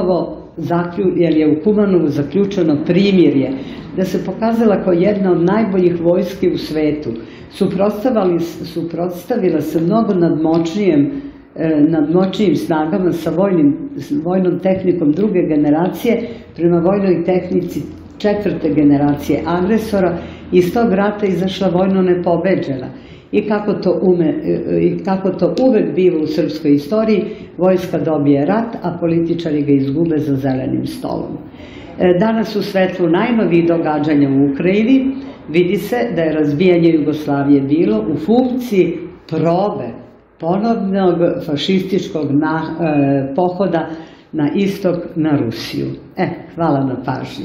u Kumanovu zaključeno primirje, da se pokazala kao jedna od najboljih vojski u svetu, suprotstavila se mnogo nadmoćnijim snagama sa vojnom tehnikom druge generacije prema vojnoj tehnici četvrte generacije agresora i iz tog rata izašla vojno nepobeđena. I kako to uvek biva u srpskoj istoriji, vojska dobije rat, a političari ga izgube za zelenim stolom. Danas u svetlu najnovijih događanja u Ukrajini vidi se da je razbijanje Jugoslavije bilo u funkciji probe ponovnog fašističkog pohoda na istok, na Rusiju. E, hvala na pažnji.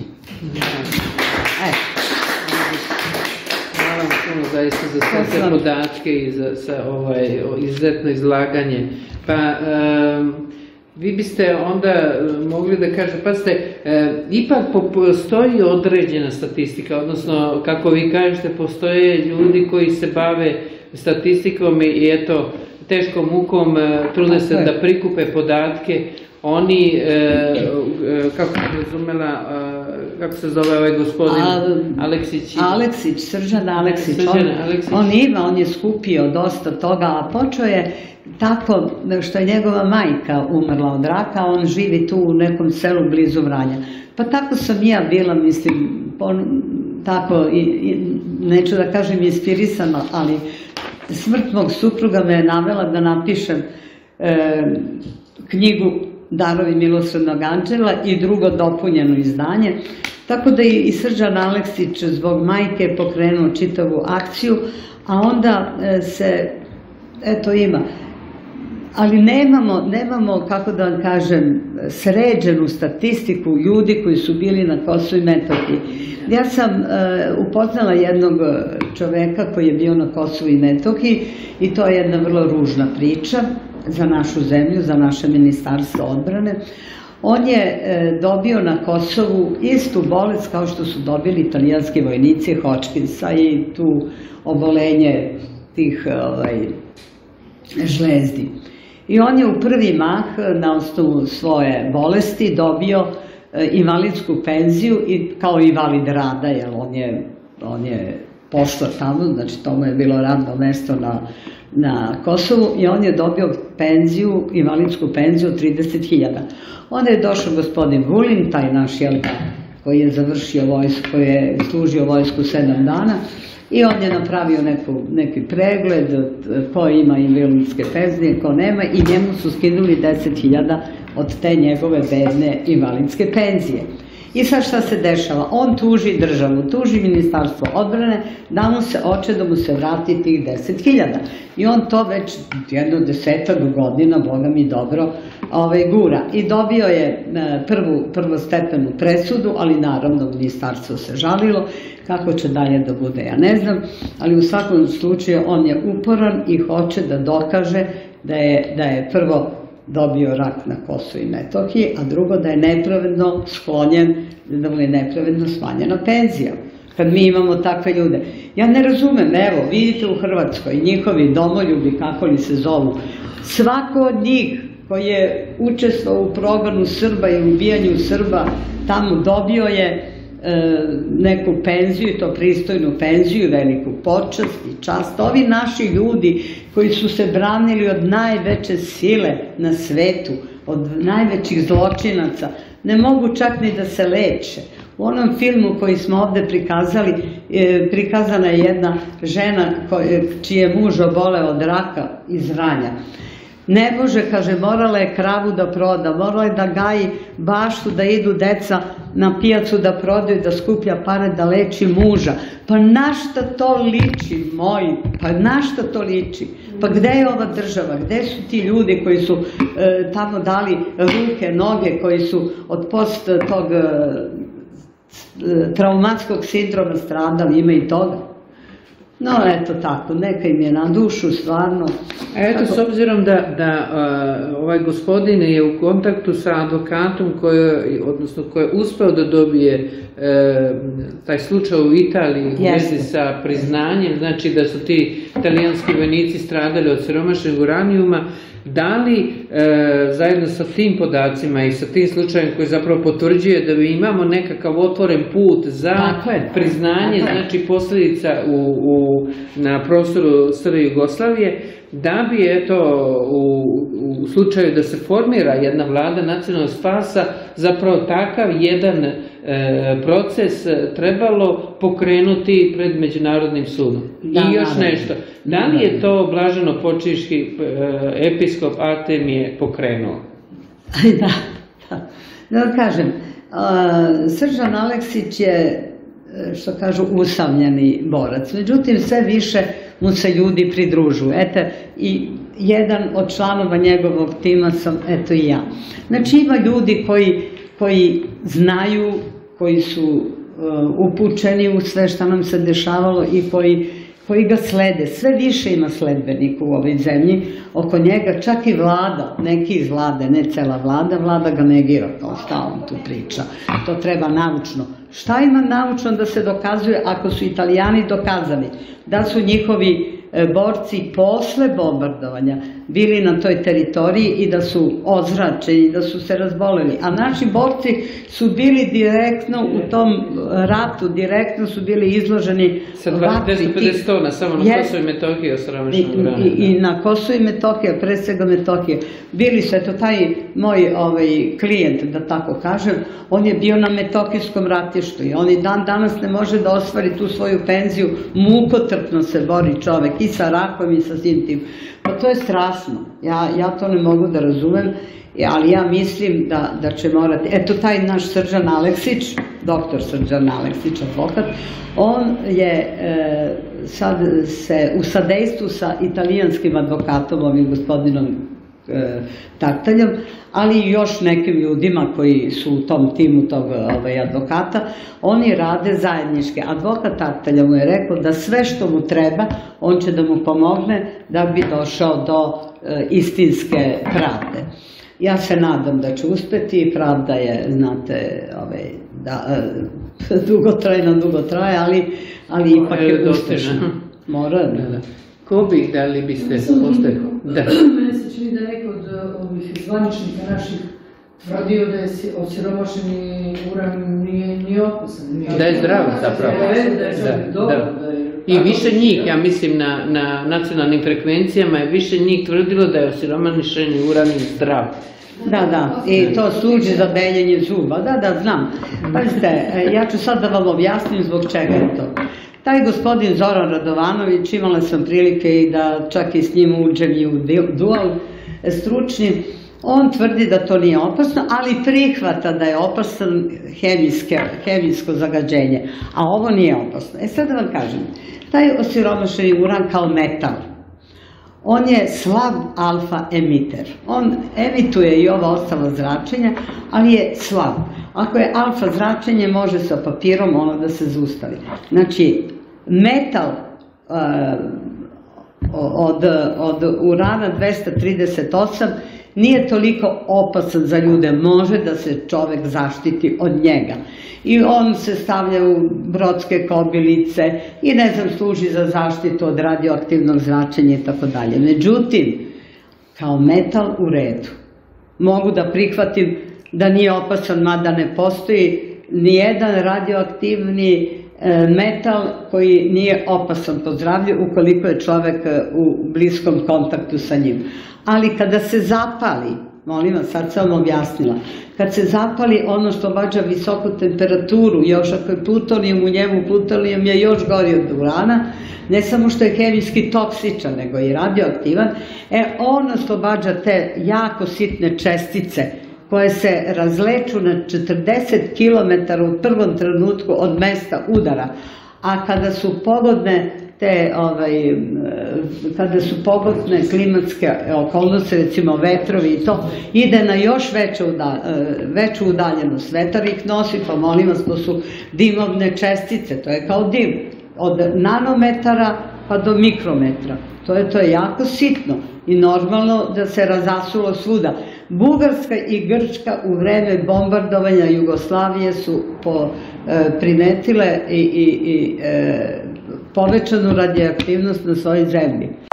Hvala vam puno zaista za sve te podatke i za izuzetno izlaganje. Pa, vi biste onda mogli da kažete, pa ste, ipak postoji određena statistika, odnosno, kako vi kažete, postoje ljudi koji se bave statistikom i eto, teškom mukom trude se da prikupe podatke. Oni, kako sam razumela, kako se zove ovaj gospodin Aleksić? Aleksić, Srđan Aleksić. On ima, on je skupio dosta toga, a počeo je tako što je njegova majka umrla od raka, on živi tu u nekom selu blizu Vranja. Pa tako sam i ja bila, mislim, tako, neću da kažem inspirisana, ali smrt mog supruga me je navela da napišem knjigu Darovi milosrdnog anđela i drugo dopunjeno izdanje. Tako da i Srđan Aleksić zbog majke pokrenuo čitavu akciju, a onda se, eto ima, ali nemamo, kako da vam kažem, sređenu statistiku ljudi koji su bili na Kosovu i Metohiji. Ja sam upoznala jednog čoveka koji je bio na Kosovu i Metohiji i to je jedna vrlo ružna priča za našu zemlju, za naše ministarstvo odbrane. On je dobio na Kosovu istu bolest kao što su dobili italijanski vojnici Hodgkinsa i tu obolenje tih žlezdi. I on je u prvi mah na osnovu svoje bolesti dobio invalidsku penziju kao invalid rada, jer on je pošla tamo, znači to mu je bilo radno mesto na Kosovu i on je dobio penziju, invalidsku penziju od trideset hiljada. Onda je došao gospodin Vulin, taj naš jelka koji je završio vojsku, koji je služio vojsku sedam dana i on je napravio neki pregled ko ima invalidske penzije, ko nema i njemu su skinuli deset hiljada od te njegove bedne invalidske penzije. I sad šta se dešava? On tuži državu, tuži ministarstvo odbrane da mu se oče da mu se vrati tih deset hiljada. I on to već jedno desetak godina, Boga mi dobro, gura. I dobio je prvostepenu presudu, ali naravno ministarstvo se žalilo. Kako će dalje da bude, ja ne znam, ali u svakom slučaju on je uporan i hoće da dokaže da je prvo dobio rak na Kosovu i Metohiji, a drugo da je nepravedno sklonjen, da mu je nepravedno smanjena penzija. kad mi imamo takve ljude. Ja ne razumem, evo, vidite u Hrvatskoj, njihovi domoljubi, kako li se zovu, svako od njih koji je učestvovao u progonu Srba i ubijanju Srba, tamo dobio je neku penziju, to pristojnu penziju, veliku počast i čast. Ovi naši ljudi koji su se branili od najveće sile na svetu, od najvećih zločinaca, ne mogu čak ni da se leče. U onom filmu koji smo ovde prikazali, prikazana je jedna žena čiji je muž oboleo od raka iz ranja. Ne može, kaže, morala je kravu da proda, morala je da gaji baštu, da idu deca na pijacu da prodaju, da skuplja pare, da leči muža. Pa na šta to liči, moji? Pa na šta to liči? Pa gde je ova država? Gde su ti ljudi koji su tamo dali ruke, noge, koji su od post tog traumatskog sindroma stradali, ima i toga? No, eto tako, neka im je na dušu, stvarno. A eto, s obzirom da ovaj gospodin je u kontaktu sa advokatom, odnosno koji je uspeo da dobije taj slučaj u Italiji u vezi sa priznanjem, znači da su ti italijanski vojnici stradali od siromašnog uranijuma, da li zajedno sa tim podacima i sa tim slučajem koji zapravo potvrđuje da mi imamo nekakav otvoren put za priznanje, znači posljedica na prostoru Srbije i Jugoslavije, da bi eto u slučaju da se formira jedna vlada nacionalnog spasa zapravo takav jedan proces trebalo pokrenuti pred Međunarodnim sudom. I još nešto, da li je to blaženopočivši episkop Artemije pokrenuo? Da, da. Da kažem, Srđan Aleksić je, što kažu, usamljeni borac. Međutim, sve više mu se ljudi pridružuju. Eto, i jedan od članova njegovog tima sam, eto i ja. Znači, ima ljudi koji znaju, koji su upućeni u sve što nam se dešavalo i koji ga slede. Sve više ima sledbenika u ovoj zemlji oko njega, čak i vlada, neki iz vlade, ne cela vlada, vlada ga negira, kao šta on tu priča. To treba naučno. Šta ima naučno da se dokazuje ako su Italijani dokazali da su njihovi borci posle bombardovanja bili na toj teritoriji i da su ozračeni, da su se razboleli. A naši borci su bili direktno u tom ratu, direktno su bili izloženi sa dvesta pedeset tona samo na Kosovo i Metohiji osiromašenog urana. I na Kosovo i Metohije, pre svega Metohije. Bili su, eto, taj moj klijent, da tako kažem, on je bio na Metohijskom ratištu i on i dan danas ne može da ostvari tu svoju penziju, mukotrpno se bori čovek i sa rakom i sa svim tim. Pa to je strašno, ja to ne mogu da razumem, ali ja mislim da će morati, eto taj naš Srđan Aleksić, doktor Srđan Aleksić, advokat, on je sad se u sadejstvu sa italijanskim advokatom, ovim gospodinom Tartaljom, ali i još nekim ljudima koji su u tom timu tog advokata, oni rade zajedničke. Advokat Tartalja mu je rekao da sve što mu treba, on će da mu pomogne da bi došao do istinske pravde. Ja se nadam da će uspeti, pravda je, znate, dugotrajna, dugo traje, ali ipak je uspešna. Mora, da. Ko bi, da li biste postavili? Mene se čini da neko od ovih zvaničnika naših tvrdio da je osiromašeni uran nije opasan. Da je zdrav zapravo. Da je čovjek dobro. I više njih, ja mislim na nacionalnim frekvencijama, je više njih tvrdilo da je osiromašeni uran zdrav. Da, da, i to služi za beljenje zuba, da, da, znam. Pazite, ja ću sad da vam objasnim zbog čega je to. Taj gospodin Zoran Radovanović, imala sam prilike i da čak i s njim uđem i u dual stručni, on tvrdi da to nije opasno, ali prihvata da je opasan hemijsko zagađenje, a ovo nije opasno. E sad da vam kažem, taj osiromašeni uran kao metal, on je slab alfa emiter. On emituje i ova ostala zračenja, ali je slab. Ako je alfa zračenje, može sa papirom ono da se zaustavi. Znači, metal od urana dvesta trideset osam nije toliko opasan za ljude, može da se čovek zaštiti od njega. I on se stavlja u brodske kobilice i ne znam, služi za zaštitu od radioaktivnog zračenja i tako dalje. Međutim, kao metal u redu. Mogu da prihvatim da nije opasan, mada ne postoji nijedan radioaktivni metal koji nije opasan po zdravlje ukoliko je čovek u bliskom kontaktu sa njim. Ali kada se zapali, molim vas, sad sam vam objasnila, kad se zapali ono što vađa visoku temperaturu, još ako je plutonijum u njemu, plutonijum je još gori od urana, ne samo što je hemijski toksičan, nego i radioaktivan, e on oslobađa te jako sitne čestice koje se razleču na četrdeset kilometara u prvom trenutku od mesta udara, a kada su pogodne te, kada su pogodne klimatske okolnosti, recimo vetrovi i to, ide na još veću udaljenost. Vetar ih nosi, pa molim vas, to su dimovne čestice, to je kao dim, od nanometara pa do mikrometra. To je, to je jako sitno i normalno da se razasulo svuda. Bugarska i Grčka u vreme bombardovanja Jugoslavije su primetile i povećanu radioaktivnost na svojoj zemlji.